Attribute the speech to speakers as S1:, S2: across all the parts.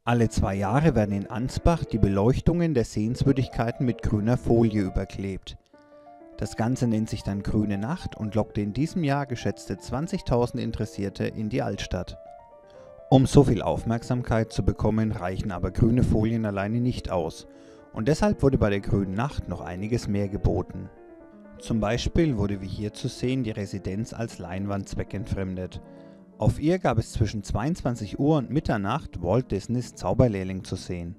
S1: Alle 2 Jahre werden in Ansbach die Beleuchtungen der Sehenswürdigkeiten mit grüner Folie überklebt. Das Ganze nennt sich dann Grüne Nacht und lockte in diesem Jahr geschätzte 20.000 Interessierte in die Altstadt. Um so viel Aufmerksamkeit zu bekommen, reichen aber grüne Folien alleine nicht aus. Und deshalb wurde bei der Grünen Nacht noch einiges mehr geboten. Zum Beispiel wurde wie hier zu sehen die Residenz als Leinwand zweckentfremdet. Auf ihr gab es zwischen 22 Uhr und Mitternacht Walt Disneys Zauberlehrling zu sehen.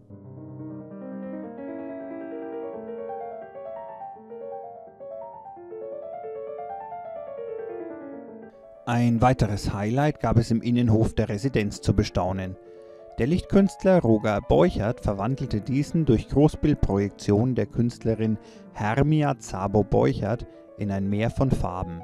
S1: Ein weiteres Highlight gab es im Innenhof der Residenz zu bestaunen. Der Lichtkünstler Roger Borchert verwandelte diesen durch Großbildprojektion der Künstlerin Hermia Szabo-Borchert in ein Meer von Farben.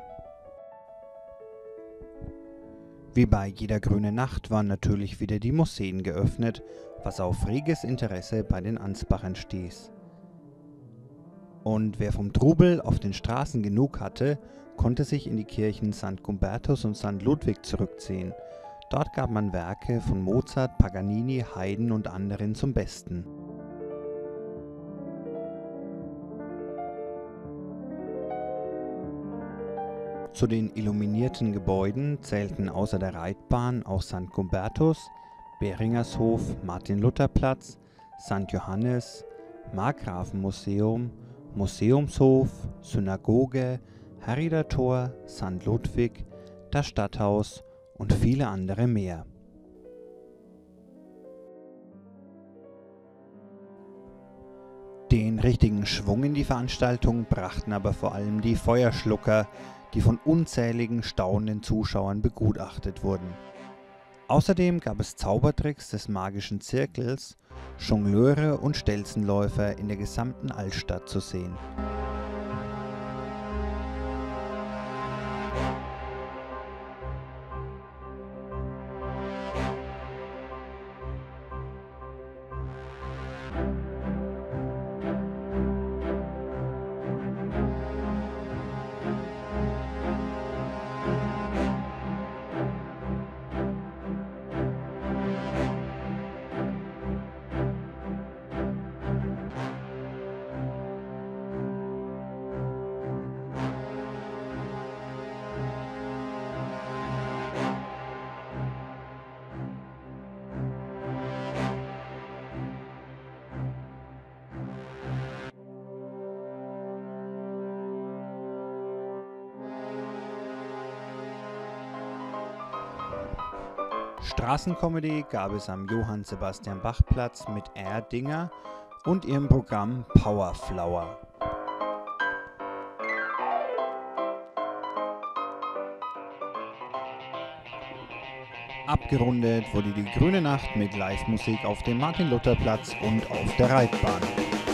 S1: Wie bei jeder Grünen Nacht waren natürlich wieder die Museen geöffnet, was auf reges Interesse bei den Ansbachern stieß. Und wer vom Trubel auf den Straßen genug hatte, konnte sich in die Kirchen St. Gumbertus und St. Ludwig zurückziehen. Dort gab man Werke von Mozart, Paganini, Haydn und anderen zum Besten. Zu den illuminierten Gebäuden zählten außer der Reitbahn auch St. Gumbertus, Beringershof, Martin-Luther-Platz, St. Johannes, Markgrafenmuseum, Museumshof, Synagoge, Herrieder Tor, St. Ludwig, das Stadthaus und viele andere mehr. Den richtigen Schwung in die Veranstaltung brachten aber vor allem die Feuerschlucker, die von unzähligen staunenden Zuschauern begutachtet wurden. Außerdem gab es Zaubertricks des magischen Zirkels, Jongleure und Stelzenläufer in der gesamten Altstadt zu sehen. Straßencomedy gab es am Johann-Sebastian-Bach-Platz mit Erdinger und ihrem Programm Powerflower. Abgerundet wurde die Grüne Nacht mit Live-Musik auf dem Martin-Luther-Platz und auf der Reitbahn.